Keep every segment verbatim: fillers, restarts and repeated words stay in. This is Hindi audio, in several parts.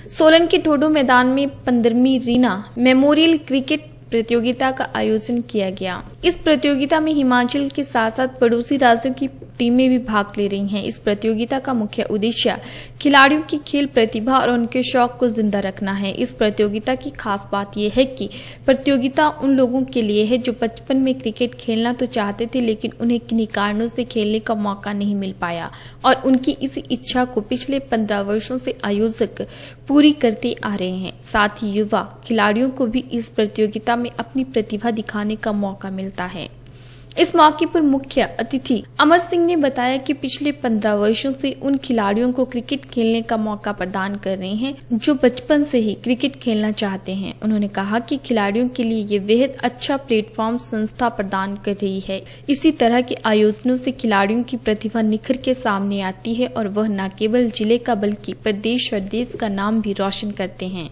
सोलन के ठोडो मैदान में पंद्रहवीं रीना मेमोरियल क्रिकेट प्रतियोगिता का आयोजन किया गया। इस प्रतियोगिता में हिमाचल के साथ साथ पड़ोसी राज्यों की टीमें भी भाग ले रही हैं। इस प्रतियोगिता का मुख्य उद्देश्य खिलाड़ियों की खेल प्रतिभा और उनके शौक को जिंदा रखना है। इस प्रतियोगिता की खास बात यह है कि प्रतियोगिता उन लोगों के लिए है जो बचपन में क्रिकेट खेलना तो चाहते थे, लेकिन उन्हें किन्हीं कारणों से खेलने का मौका नहीं मिल पाया और उनकी इसी इच्छा को पिछले पंद्रह वर्षों से आयोजक पूरी करते आ रहे हैं। साथ ही युवा खिलाड़ियों को भी इस प्रतियोगिता में अपनी प्रतिभा दिखाने का मौका मिलता है। इस मौके पर मुख्य अतिथि अमर सिंह ने बताया कि पिछले पंद्रह वर्षों से उन खिलाड़ियों को क्रिकेट खेलने का मौका प्रदान कर रहे हैं जो बचपन से ही क्रिकेट खेलना चाहते हैं। उन्होंने कहा कि खिलाड़ियों के लिए ये बेहद अच्छा प्लेटफॉर्म संस्था प्रदान कर रही है। इसी तरह के आयोजनों से खिलाड़ियों की प्रतिभा निखर के सामने आती है और वह न केवल जिले का बल्कि प्रदेश और देश का नाम भी रोशन करते हैं।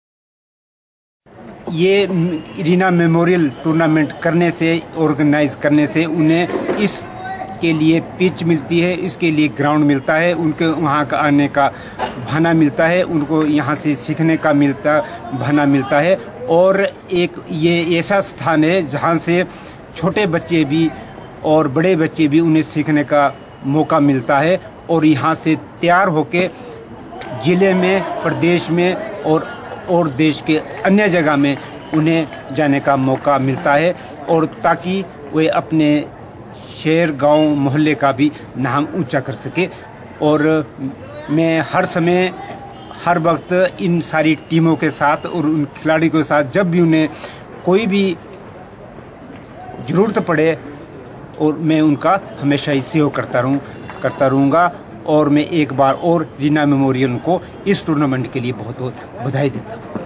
ये रीना मेमोरियल टूर्नामेंट करने से, ऑर्गेनाइज करने से उन्हें इसके लिए पिच मिलती है, इसके लिए ग्राउंड मिलता है, उनके वहाँ का आने का बहाना मिलता है, उनको यहाँ से सीखने का मिलता बहाना मिलता है। और एक ये ऐसा स्थान है जहाँ से छोटे बच्चे भी और बड़े बच्चे भी उन्हें सीखने का मौका मिलता है और यहाँ से तैयार होके जिले में, प्रदेश में और और देश के अन्य जगह में उन्हें जाने का मौका मिलता है और ताकि वे अपने शहर, गांव, मोहल्ले का भी नाम ऊंचा कर सके। और मैं हर समय, हर वक्त इन सारी टीमों के साथ और उन खिलाड़ियों के साथ जब भी उन्हें कोई भी जरूरत पड़े और मैं उनका हमेशा ही सहयोग करता रहूं करता रहूँगा। और मैं एक बार और रीना मेमोरियल को इस टूर्नामेंट के लिए बहुत बहुत बधाई देता हूँ।